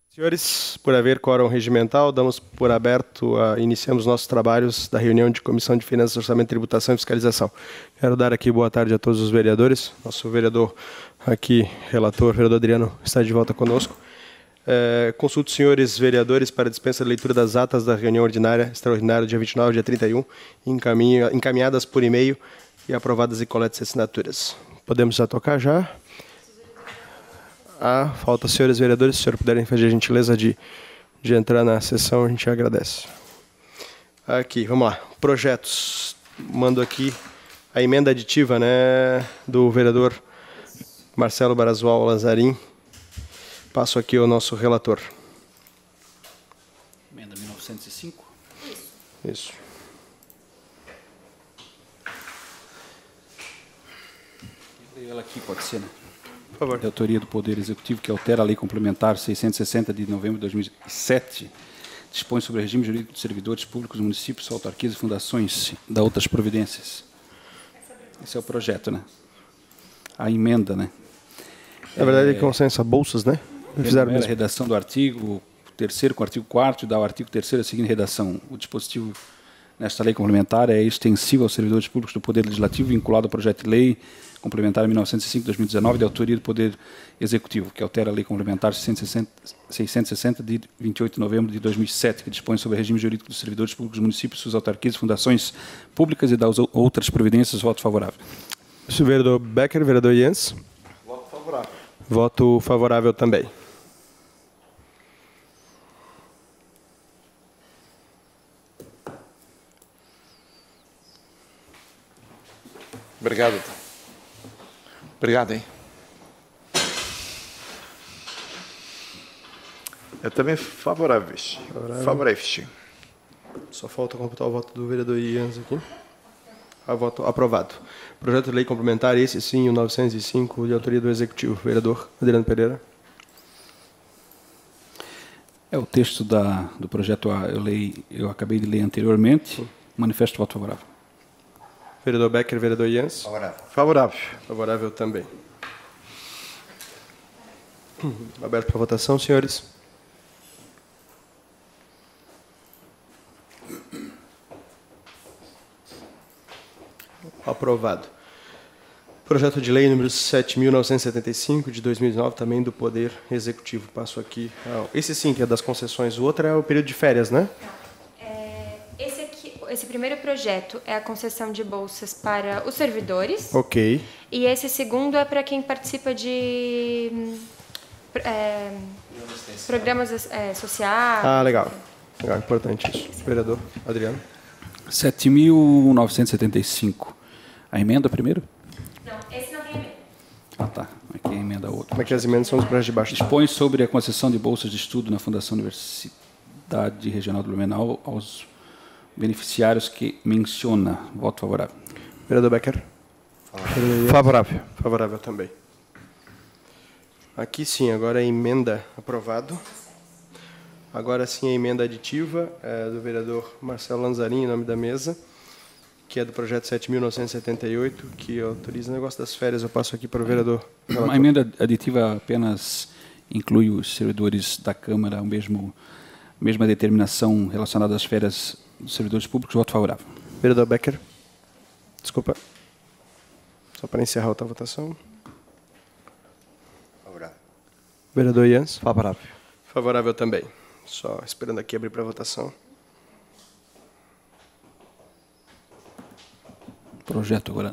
Senhores, por haver quórum regimental, damos por aberto, iniciamos nossos trabalhos da reunião de Comissão de Finanças, Orçamento, Tributação e Fiscalização. Quero dar aqui boa tarde a todos os vereadores. Nosso vereador aqui, relator, vereador Adriano, está de volta conosco. Consulto os senhores vereadores para dispensa de leitura das atas da reunião ordinária, extraordinária, dia 29 e dia 31, encaminhadas por e-mail e aprovadas em coleta de assinaturas. Podemos já tocar já? Falta, senhores vereadores, se os senhores puderem fazer a gentileza de entrar na sessão, a gente agradece. Aqui, vamos lá. Projetos. Mando aqui a emenda aditiva, né, do vereador Marcelo Barazzual Lazarim. Passo aqui ao nosso relator. Emenda 1905? Isso. Eu leio ela aqui, pode ser, né? Por favor. De autoria do Poder Executivo, que altera a Lei Complementar 660 de novembro de 2007, dispõe sobre o regime jurídico dos servidores públicos, municípios, autarquias e fundações, da outras providências. Esse é o projeto, né? A emenda, né? Na verdade, é consenso, bolsas, né? Fizeram a redação do artigo 3º com o artigo 4º, dá o artigo 3º a seguinte redação. O dispositivo nesta lei complementar é extensivo aos servidores públicos do Poder Legislativo, vinculado ao projeto de lei complementar 1905-2019, de autoria do Poder Executivo, que altera a Lei Complementar 660, de 28 de novembro de 2007, que dispõe sobre o regime jurídico dos servidores públicos dos municípios, suas autarquias, fundações públicas e das outras providências. Voto favorável. Senhor vereador Becker, vereador Jens. Voto favorável. Voto favorável também. Obrigado. Obrigado, hein? Eu também favorável. Favorável. Só falta computar o voto do vereador Jens aqui. Voto aprovado. Projeto de lei complementar, esse sim, o 905, de autoria do Executivo. Vereador Adriano Pereira. É o texto do projeto, eu acabei de ler anteriormente. Manifesto voto favorável. Vereador Becker, vereador Jens. Favorável. Favorável. Favorável também. Aberto para votação, senhores. Aprovado. Projeto de lei número 7.975, de 2009, também do Poder Executivo. Passo aqui. Esse sim, que é das concessões. O outro é o período de férias, né? Esse primeiro projeto é a concessão de bolsas para os servidores. Ok. E esse segundo é para quem participa de programas sociais. Legal. Legal, importante isso. Vereador Adriano. 7.975. A emenda primeiro? Não, esse não tem emenda. Tá. Aqui a emenda outra. Como é que as emendas são os projetos de baixo? Dispõe sobre a concessão de bolsas de estudo na Fundação Universidade Regional do Blumenau aos beneficiários que menciona. Voto favorável. Vereador Becker. Favorável. Favorável também. Aqui sim, agora a emenda aprovado. Agora sim a emenda aditiva do vereador Marcelo Lanzarin, em nome da mesa, que é do projeto 7.978, que autoriza o negócio das férias. Eu passo aqui para o vereador. A emenda aditiva apenas inclui os servidores da Câmara, mesma determinação relacionada às férias dos servidores públicos. Voto favorável. Vereador Becker. Desculpa. Só para encerrar outra votação. Favorável. Vereador Jens. Favorável. Favorável também. Só esperando aqui abrir para votação. Projeto agora, né?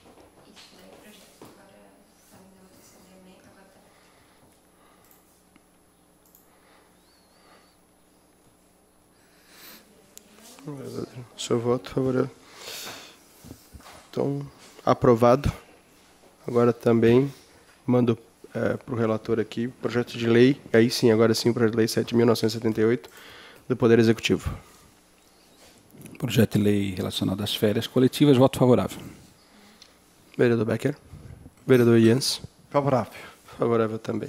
Seu voto favorável. Então, aprovado. Agora também mando para o relator aqui o projeto de lei, aí sim, agora sim, o projeto de lei 7.978 do Poder Executivo. Projeto de lei relacionado às férias coletivas. Voto favorável. Vereador Becker. Vereador Jens. Favorável. Favorável também.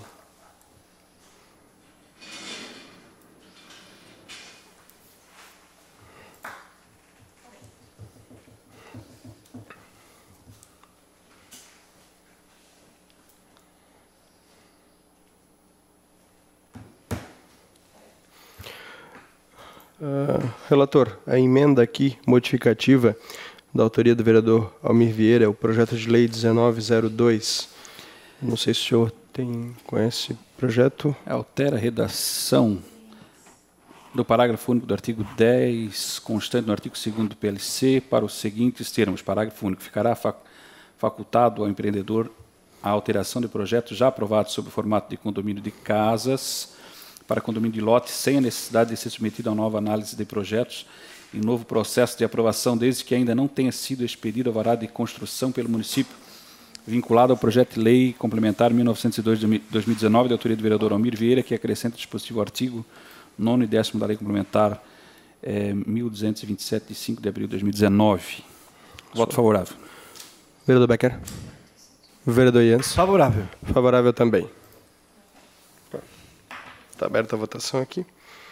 Relator, a emenda aqui, modificativa, da autoria do vereador Almir Vieira, o projeto de lei 1902. Não sei se o senhor conhece o projeto. Altera a redação do parágrafo único do artigo 10, constante no artigo 2º do PLC, para os seguintes termos. Parágrafo único. Ficará facultado ao empreendedor a alteração de projetos já aprovados sob o formato de condomínio de casas para condomínio de lote, sem a necessidade de ser submetido a nova análise de projetos e novo processo de aprovação, desde que ainda não tenha sido expedido alvará de construção pelo município, vinculado ao projeto de lei complementar 1902/2019, da autoria do vereador Almir Vieira, que acrescenta o dispositivo artigo 9º e 10º da lei complementar 1227, de 5 de abril de 2019. Voto favorável. Vereador Becker. Vereador Jens. Favorável. Favorável também. Está aberta a votação aqui.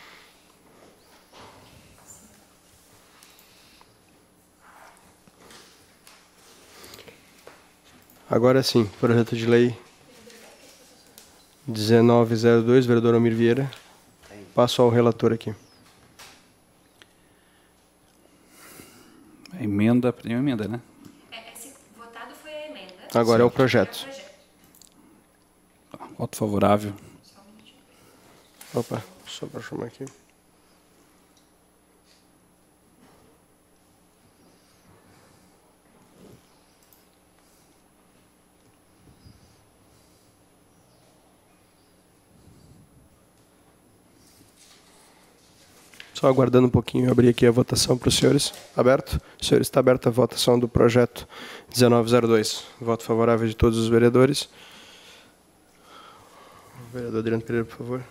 Agora sim, projeto de lei 1902, vereador Almir Vieira. Passo ao relator aqui. A emenda, tem uma emenda, né? Esse votado foi a emenda. Agora é o projeto. Voto favorável. Opa, só para chamar aqui. Só aguardando um pouquinho, eu abri aqui a votação para os senhores. Aberto? Senhores, está aberta a votação do projeto 1902. Voto favorável de todos os vereadores. Vereador Adriano Pereira, por favor.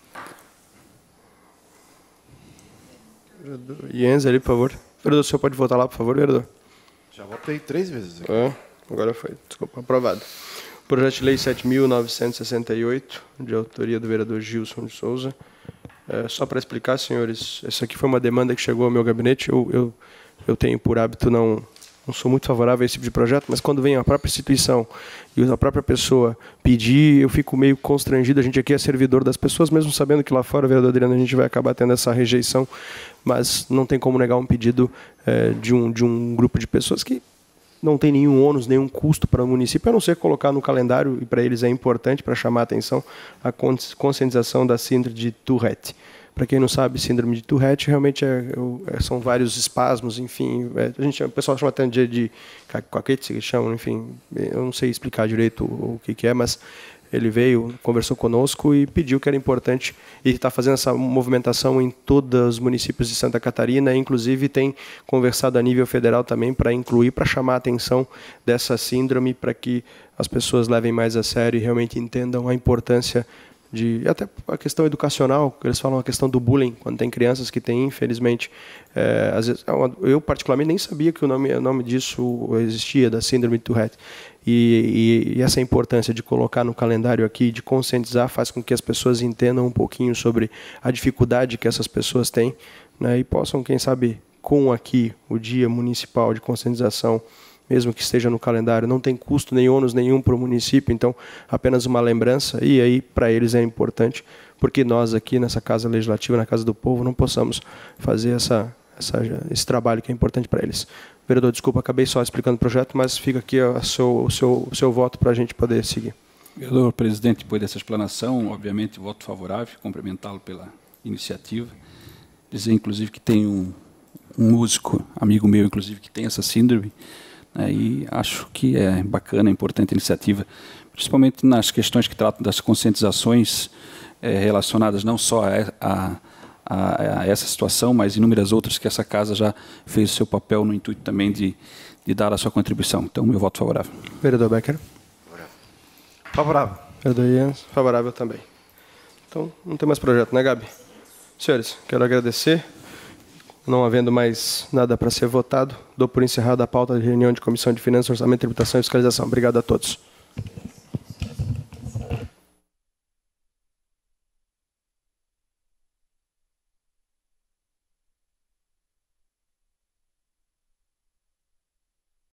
Vereador Jens, ali, por favor. Vereador, o senhor pode votar lá, por favor, vereador? Já votei 3 vezes aqui. Agora foi. Desculpa, aprovado. Projeto de lei 7.968, de autoria do vereador Gilson de Souza. Só para explicar, senhores, essa aqui foi uma demanda que chegou ao meu gabinete. Eu tenho por hábito, não sou muito favorável a esse tipo de projeto, mas quando vem a própria instituição e a própria pessoa pedir, eu fico meio constrangido. A gente aqui é servidor das pessoas, mesmo sabendo que lá fora, vereador Adriano, a gente vai acabar tendo essa rejeição, mas não tem como negar um pedido de um grupo de pessoas que não tem nenhum ônus, nenhum custo para o município, a não ser colocar no calendário, e para eles é importante, para chamar a atenção, a conscientização da síndrome de Tourette. Para quem não sabe, síndrome de Tourette realmente são vários espasmos, enfim, o pessoal chama até de caquete, que chamam, enfim, eu não sei explicar direito o que é, mas ele veio, conversou conosco e pediu que era importante, e está fazendo essa movimentação em todos os municípios de Santa Catarina, inclusive tem conversado a nível federal também para incluir, para chamar a atenção dessa síndrome, para que as pessoas levem mais a sério e realmente entendam a importância até a questão educacional, eles falam a questão do bullying, quando tem crianças que têm, infelizmente, às vezes, eu particularmente nem sabia que o nome disso existia, da síndrome de Tourette. E essa importância de colocar no calendário aqui, de conscientizar, faz com que as pessoas entendam um pouquinho sobre a dificuldade que essas pessoas têm, né, e possam, quem sabe, com aqui o Dia Municipal de Conscientização, mesmo que esteja no calendário, não tem custo nem ônus nenhum para o município, então apenas uma lembrança, e aí para eles é importante, porque nós aqui nessa Casa Legislativa, na Casa do Povo, não possamos fazer esse trabalho que é importante para eles. Vereador, desculpa, acabei só explicando o projeto, mas fica aqui o seu voto para a gente poder seguir. Vereador presidente, depois dessa explanação, obviamente, voto favorável, cumprimentá-lo pela iniciativa, dizer, inclusive, que tem um músico, amigo meu, inclusive, que tem essa síndrome, e acho que é bacana, é importante a iniciativa, principalmente nas questões que tratam das conscientizações relacionadas não só a essa situação, mas inúmeras outras que essa casa já fez o seu papel no intuito também de dar a sua contribuição. Então, meu voto favorável. Vereador Becker. Favorável. Vereador Jens. Favorável também. Então, não tem mais projeto, né, Gabi? Senhores, quero agradecer. Não havendo mais nada para ser votado, dou por encerrada a pauta de reunião de Comissão de Finanças, Orçamento, Tributação e Fiscalização. Obrigado a todos.